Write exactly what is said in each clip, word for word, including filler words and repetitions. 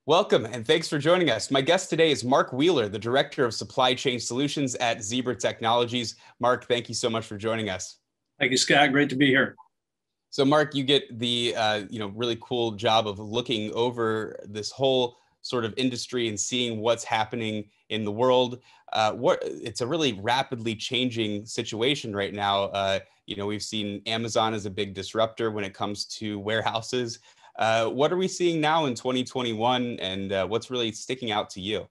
Welcome, and thanks for joining us. My guest today is Mark Wheeler, the Director of Supply Chain Solutions at Zebra Technologies. Mark, thank you so much for joining us. Thank you, Scott. Great to be here. So, Mark, you get the uh, you know really cool job of looking over this whole sort of industry and seeing what's happening in the world. Uh, what it's a really rapidly changing situation right now. Uh, you know, we've seen Amazon as a big disruptor when it comes to warehouses. Uh, what are we seeing now in twenty twenty-one, and uh, what's really sticking out to you?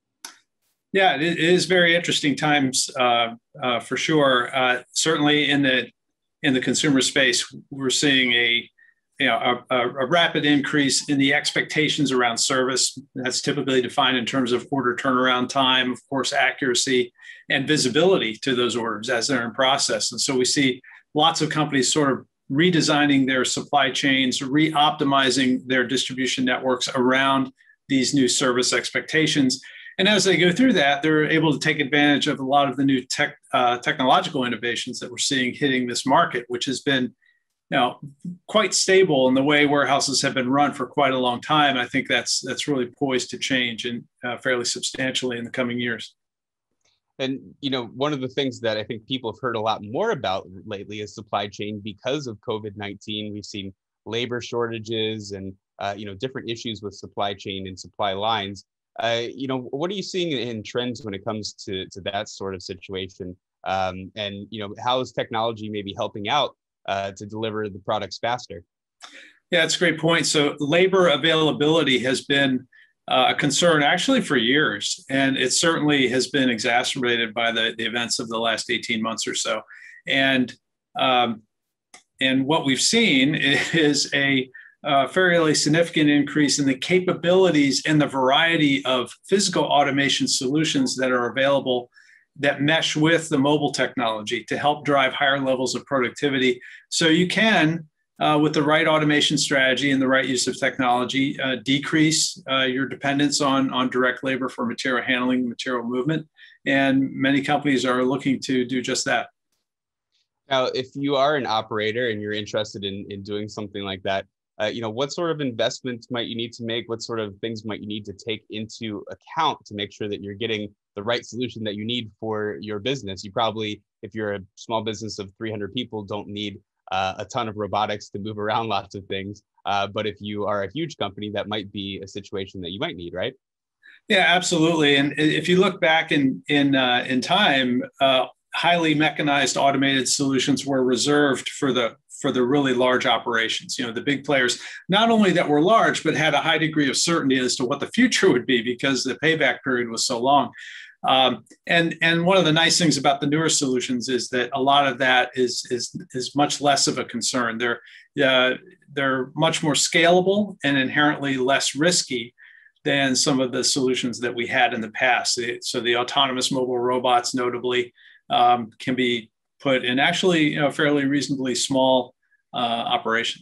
Yeah, it is very interesting times uh, uh, for sure. Uh, certainly in the in the consumer space, we're seeing a you know a, a rapid increase in the expectations around service. That's typically defined in terms of order turnaround time, of course, accuracy and visibility to those orders as they're in process. And so we see lots of companies sort of redesigning their supply chains, re-optimizing their distribution networks around these new service expectations. And as they go through that, they're able to take advantage of a lot of the new tech, uh, technological innovations that we're seeing hitting this market, which has been you know, quite stable in the way warehouses have been run for quite a long time. I think that's, that's really poised to change and uh, fairly substantially in the coming years. And, you know, one of the things that I think people have heard a lot more about lately is supply chain because of COVID nineteen. We've seen labor shortages and, uh, you know, different issues with supply chain and supply lines. Uh, you know, what are you seeing in trends when it comes to, to that sort of situation? Um, and, you know, how is technology maybe helping out uh, to deliver the products faster? Yeah, that's a great point. So labor availability has been Uh, a concern actually for years, and it certainly has been exacerbated by the, the events of the last eighteen months or so. And um, and what we've seen is a uh, fairly significant increase in the capabilities and the variety of physical automation solutions that are available that mesh with the mobile technology to help drive higher levels of productivity. So you can Uh, with the right automation strategy and the right use of technology, uh, decrease uh, your dependence on, on direct labor for material handling, material movement. And many companies are looking to do just that. Now, if you are an operator and you're interested in, in doing something like that, uh, you know, what sort of investments might you need to make? What sort of things might you need to take into account to make sure that you're getting the right solution that you need for your business? You probably, if you're a small business of three hundred people, don't need Uh, a ton of robotics to move around lots of things. Uh, but if you are a huge company, that might be a situation that you might need, right? Yeah, absolutely. And if you look back in in uh, in time, uh, highly mechanized automated solutions were reserved for the for the really large operations. You know, the big players, not only that were large, but had a high degree of certainty as to what the future would be because the payback period was so long. Um, and and one of the nice things about the newer solutions is that a lot of that is is is much less of a concern. They're uh, they're much more scalable and inherently less risky than some of the solutions that we had in the past. So the autonomous mobile robots, notably, um, can be put in actually you know, fairly reasonably small uh, operations.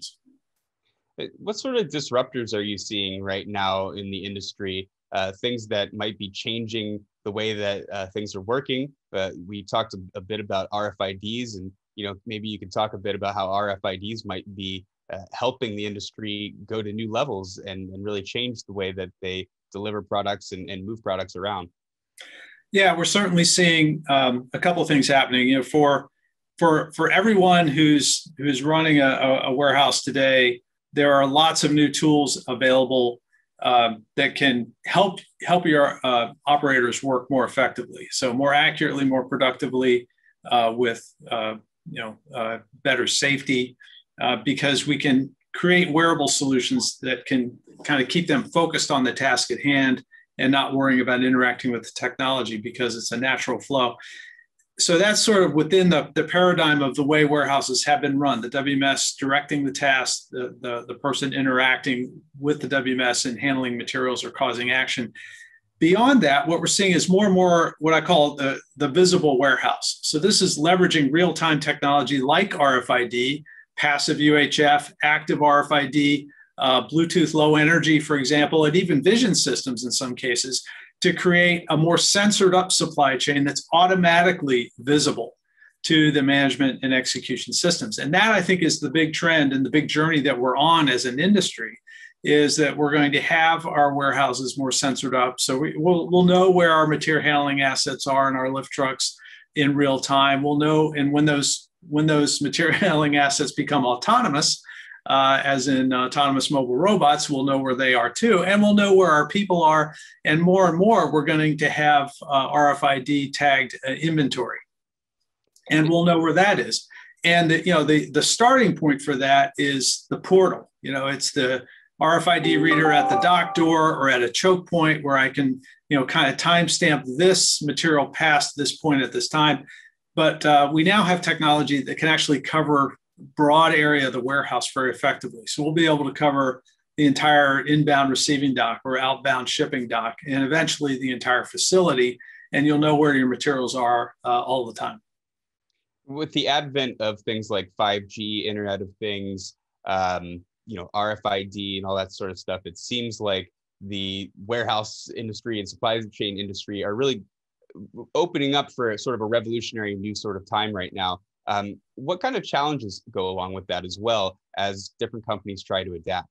What sort of disruptors are you seeing right now in the industry? Uh, things that might be changing the way that uh, things are working. Uh, we talked a, a bit about R F I Ds, and you know maybe you could talk a bit about how R F I Ds might be uh, helping the industry go to new levels and, and really change the way that they deliver products and, and move products around. Yeah, we're certainly seeing um, a couple of things happening. You know, for for for everyone who's who's running a, a warehouse today, there are lots of new tools available Um, that can help help your uh, operators work more effectively, so more accurately, more productively, uh, with uh, you know uh, better safety, uh, because we can create wearable solutions that can kind of keep them focused on the task at hand and not worrying about interacting with the technology because it's a natural flow. So that's sort of within the, the paradigm of the way warehouses have been run, the W M S directing the task, the, the, the person interacting with the W M S and handling materials or causing action. Beyond that, what we're seeing is more and more what I call the, the visible warehouse. So this is leveraging real-time technology like R F I D, passive U H F, active R F I D, uh, Bluetooth low energy, for example, and even vision systems in some cases, to create a more censored up supply chain that's automatically visible to the management and execution systems. And that, I think, is the big trend and the big journey that we're on as an industry, is that we're going to have our warehouses more sensored up. So we, we'll, we'll know where our material handling assets are in our lift trucks in real time. We'll know, and when those when those material handling assets become autonomous, uh, as in autonomous mobile robots, we'll know where they are too, and we'll know where our people are. And more and more, we're going to have uh, R F I D tagged uh, inventory, and we'll know where that is. And the, you know, the the starting point for that is the portal. You know, it's the R F I D reader at the dock door or at a choke point where I can, you know, kind of timestamp this material past this point at this time. But uh, we now have technology that can actually cover broad area of the warehouse very effectively. So we'll be able to cover the entire inbound receiving dock or outbound shipping dock, and eventually the entire facility. And you'll know where your materials are uh, all the time. With the advent of things like five G, Internet of Things, um, you know, R F I D and all that sort of stuff, it seems like the warehouse industry and supply chain industry are really opening up for sort of a revolutionary new sort of time right now. Um, what kind of challenges go along with that as well as different companies try to adapt?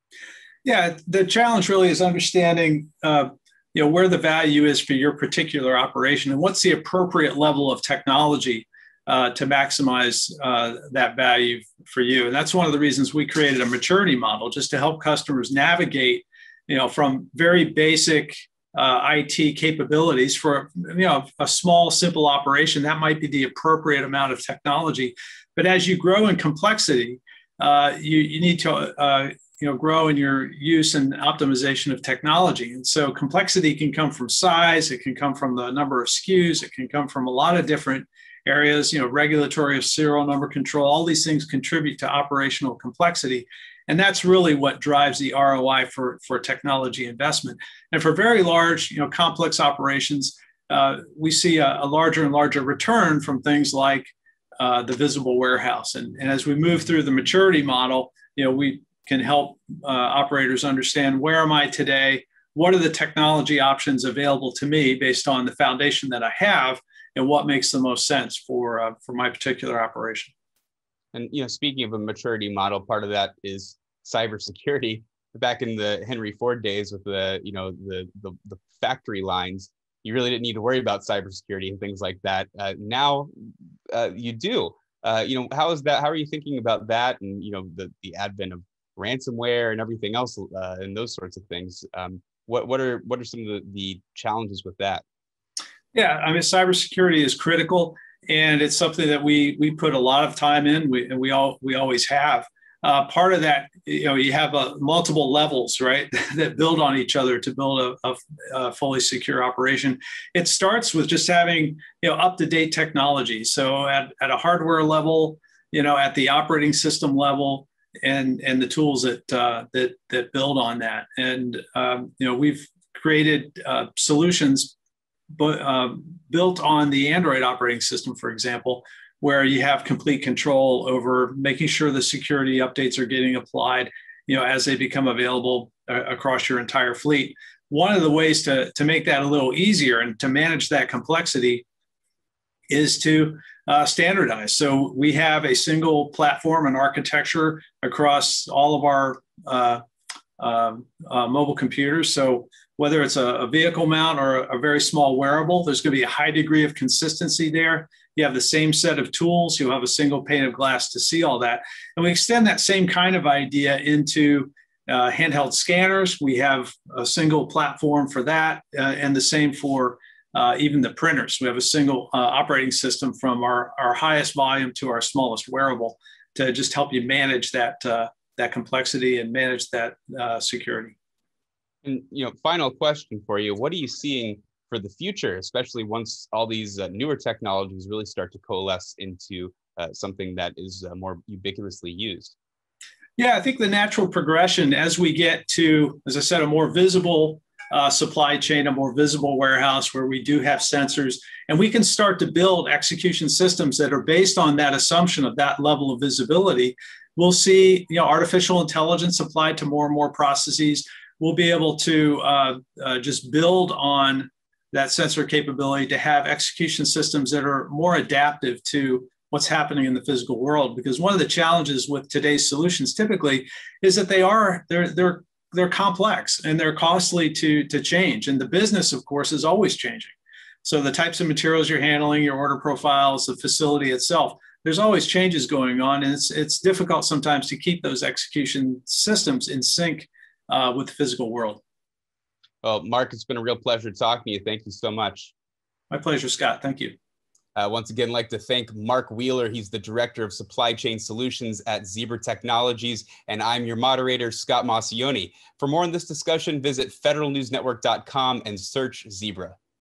Yeah, the challenge really is understanding, uh, you know, where the value is for your particular operation and what's the appropriate level of technology uh, to maximize uh, that value for you. And that's one of the reasons we created a maturity model, just to help customers navigate, you know, from very basic Uh, I T capabilities for, you know, a small, simple operation. That might be the appropriate amount of technology. But as you grow in complexity, uh, you, you need to, uh, you know, grow in your use and optimization of technology. And so complexity can come from size. It can come from the number of S K Us. It can come from a lot of different areas, you know, regulatory, serial number control. All these things contribute to operational complexity. And that's really what drives the R O I for, for technology investment. And for very large, you know, complex operations, uh, we see a, a larger and larger return from things like uh, the visible warehouse. And, and as we move through the maturity model, you know, we can help uh, operators understand, where am I today? What are the technology options available to me based on the foundation that I have, and what makes the most sense for uh, for my particular operation? And, you know, speaking of a maturity model, part of that is cybersecurity. Back in the Henry Ford days with the, you know, the, the, the factory lines, you really didn't need to worry about cybersecurity and things like that. Uh, now uh, you do. Uh, you know, how is that? How are you thinking about that? And, you know, the, the advent of ransomware and everything else uh, and those sorts of things. Um, what, what are, what are some of the, the challenges with that? Yeah, I mean, cybersecurity is critical, and it's something that we we put a lot of time in, we, and we all we always have. Uh, part of that, you know, you have uh, multiple levels, right, that build on each other to build a, a, a fully secure operation. It starts with just having, you know, up-to-date technology. So at, at a hardware level, you know, at the operating system level, and and the tools that uh, that that build on that. And um, you know, we've created uh, solutions, but uh, built on the Android operating system, for example, where you have complete control over making sure the security updates are getting applied, you know, as they become available uh, across your entire fleet. One of the ways to, to make that a little easier and to manage that complexity is to uh, standardize. So we have a single platform and architecture across all of our uh, uh, uh, mobile computers. So whether it's a, a vehicle mount or a, a very small wearable, there's going to be a high degree of consistency there. You have the same set of tools. You'll have a single pane of glass to see all that. And we extend that same kind of idea into uh, handheld scanners. We have a single platform for that, uh, and the same for uh, even the printers. We have a single uh, operating system from our, our highest volume to our smallest wearable to just help you manage that, uh, that complexity and manage that uh, security. And, you know, final question for you. What are you seeing for the future, especially once all these uh, newer technologies really start to coalesce into uh, something that is uh, more ubiquitously used? Yeah, I think the natural progression as we get to, as I said, a more visible uh, supply chain, a more visible warehouse where we do have sensors, and we can start to build execution systems that are based on that assumption of that level of visibility. We'll see, you know, artificial intelligence applied to more and more processes. We'll be able to uh, uh, just build on that sensor capability to have execution systems that are more adaptive to what's happening in the physical world. Because one of the challenges with today's solutions typically is that they are they're they're they're complex and they're costly to to change. And the business, of course, is always changing. So the types of materials you're handling, your order profiles, the facility itself, there's always changes going on, and it's it's difficult sometimes to keep those execution systems in sync uh, with the physical world. Well, Mark, it's been a real pleasure talking to you. Thank you so much. My pleasure, Scott. Thank you. Uh, once again, I'd like to thank Mark Wheeler. He's the Director of Supply Chain Solutions at Zebra Technologies, and I'm your moderator, Scott Maucione. For more on this discussion, visit federal news network dot com and search Zebra.